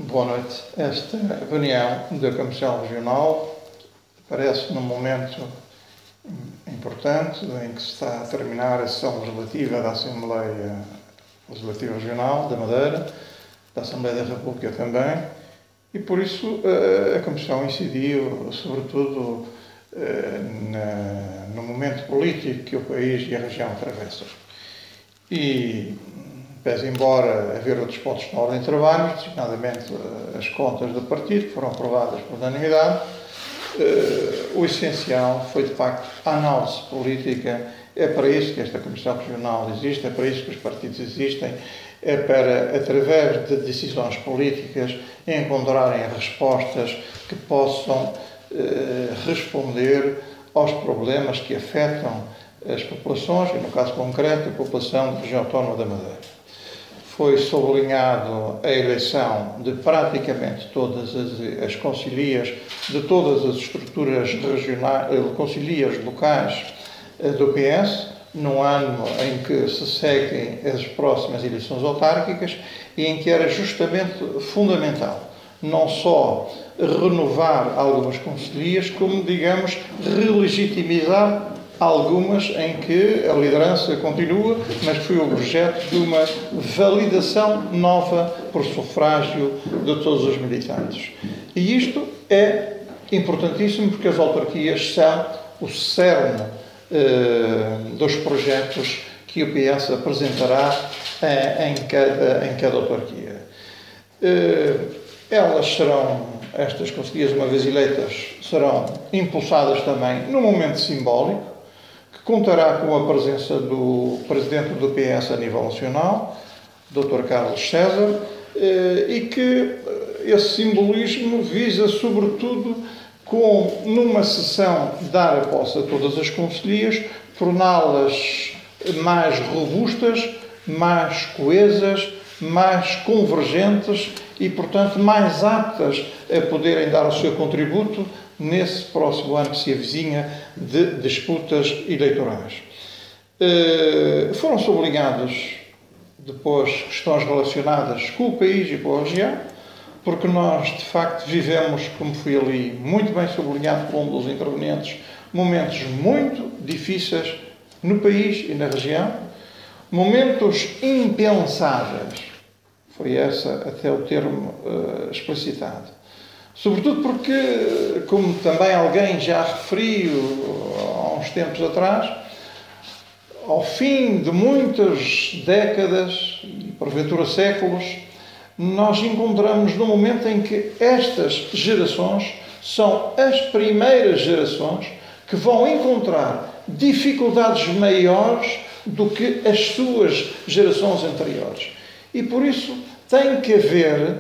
Boa noite. Esta reunião da Comissão Regional parece num momento importante em que se está a terminar a sessão legislativa da Assembleia Legislativa Regional da Madeira, da Assembleia da República também, e por isso a Comissão incidiu sobretudo no momento político que o país e a região atravessam. E, pese embora haver outros pontos na ordem de trabalho, designadamente as contas do partido, que foram aprovadas por unanimidade, o essencial foi, de facto, a análise política. É para isso que esta Comissão Regional existe, é para isso que os partidos existem, é para, através de decisões políticas, encontrarem respostas que possam responder aos problemas que afetam as populações, e no caso concreto, a população da região autónoma da Madeira. Foi sublinhado a eleição de praticamente todas as concilias, de todas as estruturas regionais, concilias locais do PS, num ano em que se seguem as próximas eleições autárquicas e em que era justamente fundamental não só renovar algumas concilias, como, digamos, relegitimizar algumas em que a liderança continua, mas que foi objeto de uma validação nova por sufrágio de todos os militantes. E isto é importantíssimo porque as autarquias são o cerne dos projetos que o PS apresentará em cada autarquia. Estas conselheiras, uma vez eleitas, serão impulsadas também num momento simbólico, que contará com a presença do Presidente do PS a nível nacional, Dr. Carlos César, e que esse simbolismo visa, sobretudo, numa sessão, dar a posse a todas as conselhias, torná-las mais robustas, mais coesas, mais convergentes e, portanto, mais aptas a poderem dar o seu contributo nesse próximo ano que se avizinha de disputas eleitorais. Foram sublinhadas depois questões relacionadas com o país e com a região, porque nós, de facto, vivemos, como foi ali muito bem sublinhado por um dos intervenientes, momentos muito difíceis no país e na região, momentos impensáveis. Foi esse até o termo explicitado. Sobretudo porque, como também alguém já referiu há uns tempos atrás, ao fim de muitas décadas, e porventura séculos, nós encontramos no momento em que estas gerações são as primeiras gerações que vão encontrar dificuldades maiores do que as suas gerações anteriores. E por isso tem que haver,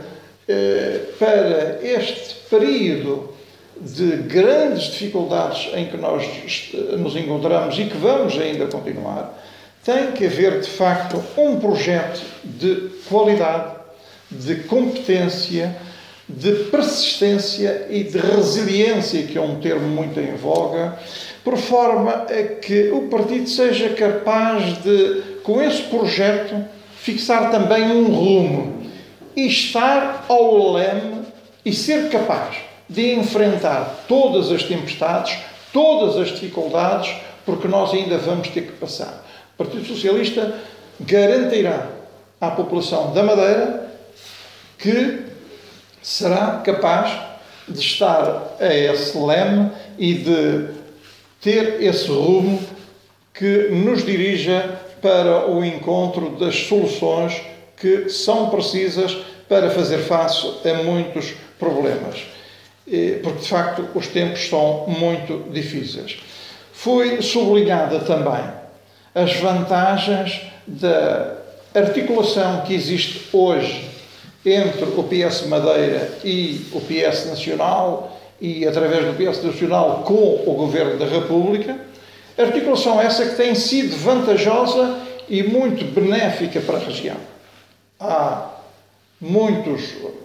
para este período de grandes dificuldades em que nós nos encontramos e que vamos ainda continuar, tem que haver, de facto, um projeto de qualidade, de competência, de persistência e de resiliência, que é um termo muito em voga, por forma a que o partido seja capaz de, com esse projeto, fixar também um rumo e estar ao leme e ser capaz de enfrentar todas as tempestades, todas as dificuldades, porque nós ainda vamos ter que passar. O Partido Socialista garantirá à população da Madeira que será capaz de estar a esse leme e de ter esse rumo que nos dirija para o encontro das soluções que são precisas para fazer face a muitos problemas. Porque, de facto, os tempos são muito difíceis. Foi sublinhada também as vantagens da articulação que existe hoje entre o PS Madeira e o PS Nacional e, através do PS Nacional, com o Governo da República. Articulação essa que tem sido vantajosa e muito benéfica para a região. Há muitos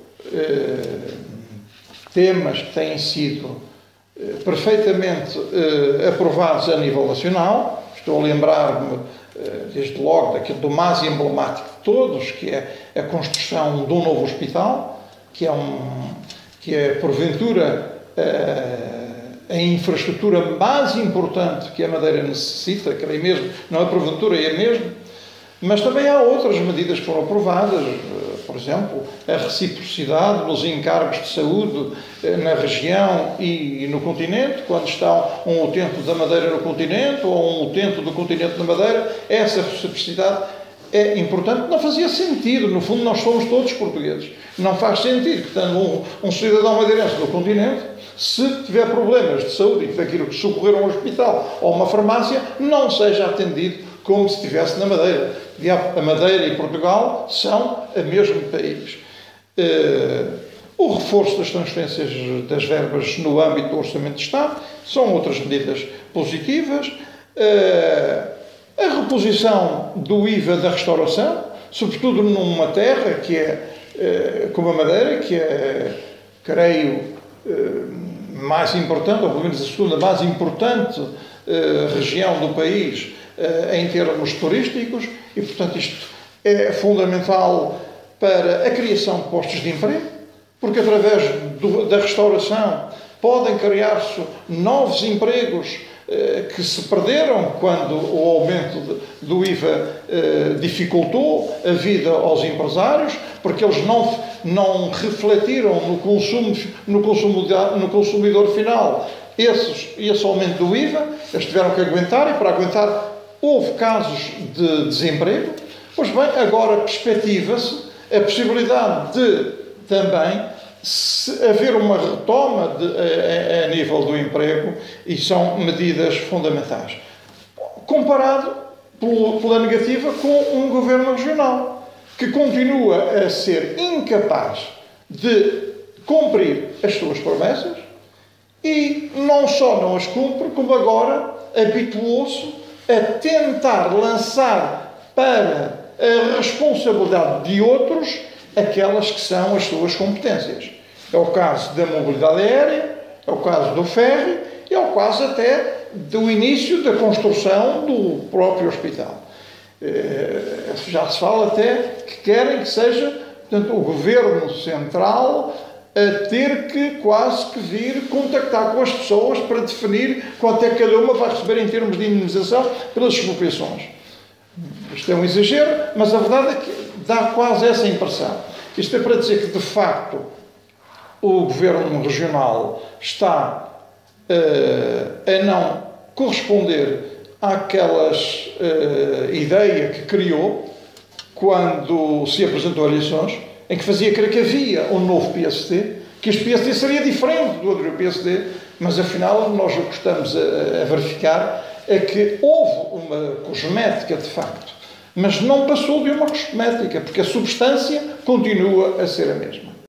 temas que têm sido perfeitamente aprovados a nível nacional. Estou a lembrar-me, desde logo, do mais emblemático de todos, que é a construção de um novo hospital, que é porventura a infraestrutura mais importante que a Madeira necessita, creio mesmo, não é porventura, é mesmo, mas também há outras medidas que foram aprovadas, por exemplo, a reciprocidade nos encargos de saúde na região e no continente, quando está um utente da Madeira no continente ou um utente do continente na Madeira, essa reciprocidade é importante. Não fazia sentido, no fundo nós somos todos portugueses, não faz sentido que tendo um cidadão madeirense do continente, se tiver problemas de saúde e daquilo que socorrer a um hospital ou uma farmácia, não seja atendido como se estivesse na Madeira. A Madeira e Portugal são o mesmo país. O reforço das transferências das verbas no âmbito do Orçamento de Estado são outras medidas positivas. A reposição do IVA da restauração, sobretudo numa terra que é, como a Madeira, que é, creio, mais importante, ou pelo menos a segunda mais importante região do país em termos turísticos, e portanto isto é fundamental para a criação de postos de emprego, porque através da restauração podem criar-se novos empregos que se perderam quando o aumento do IVA dificultou a vida aos empresários, porque eles não refletiram no consumidor final esse aumento do IVA. Eles tiveram que aguentar, e para aguentar houve casos de desemprego. Pois bem, agora perspectiva-se a possibilidade de também haver uma retoma a nível do emprego, e são medidas fundamentais. Comparado pela negativa com um governo regional, que continua a ser incapaz de cumprir as suas promessas, e não só não as cumpre, como agora habituou-se a tentar lançar para a responsabilidade de outros aquelas que são as suas competências. É o caso da mobilidade aérea, é o caso do ferry, é o caso até do início da construção do próprio hospital. Já se fala até que querem que seja, portanto, o governo central a ter que quase que vir contactar com as pessoas para definir quanto é que cada uma vai receber em termos de indemnização pelas expropriações. Isto é um exagero, mas a verdade é que dá quase essa impressão. Isto é para dizer que, de facto, o governo regional está a não corresponder àquelas ideia que criou quando se apresentou a eleições, em que fazia crer que havia um novo PSD, que este PSD seria diferente do outro PSD, mas afinal nós o que estamos a verificar é que houve uma cosmética de facto, mas não passou de uma cosmética, porque a substância continua a ser a mesma.